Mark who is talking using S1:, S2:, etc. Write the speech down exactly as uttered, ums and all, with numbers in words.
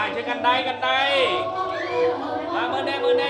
S1: ช่วยกันได้กันได้มาเมื่อแน่เมื่อแน่